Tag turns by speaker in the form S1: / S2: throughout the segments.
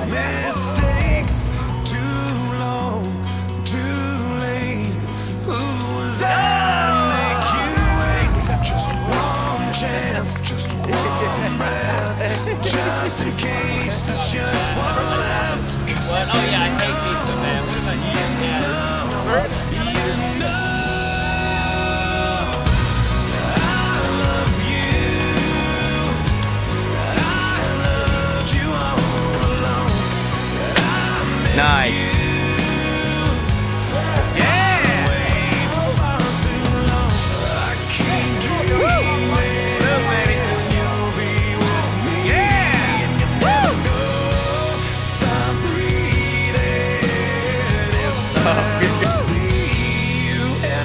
S1: mistakes, too long, too late. Who was I to make you wait? Just one chance, just one breath, just in case there's just one left.
S2: What? Oh yeah, I hate pizza, man. What about you?
S3: Nice.
S2: Yeah! Smooth, baby. Yeah!
S1: Stop breathing if I don't see you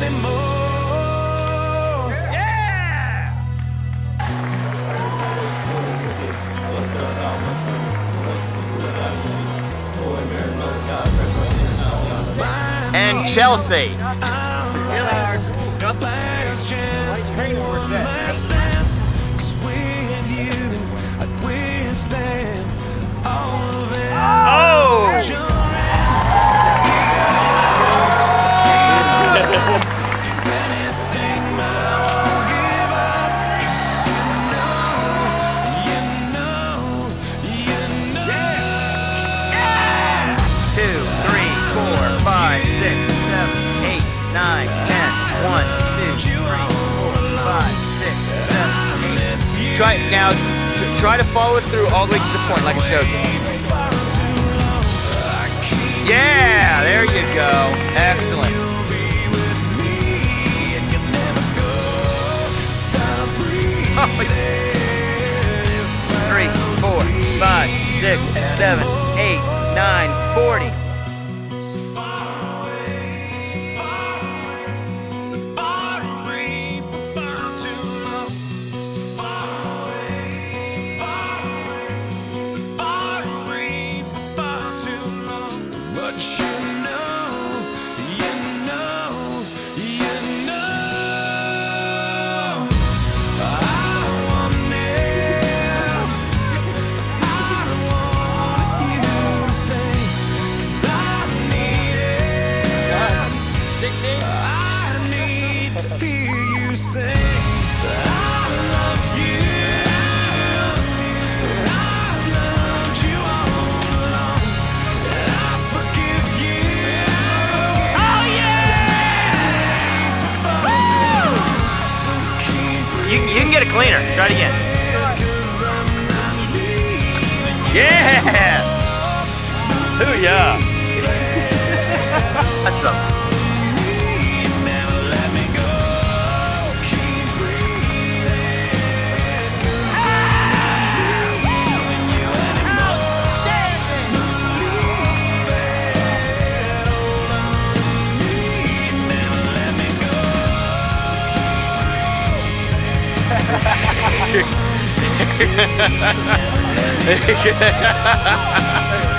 S1: anymore.
S2: Yeah!
S3: And Chelsea. Try now. Try to follow it through all the way to the point, like it shows you. Yeah, there you go. Excellent. 3, 4, 5, 6, 7, 8, 9, 40. You can get it cleaner. Try it again. Yeah! Ooh, yeah. That's something. Ha ha ha ha!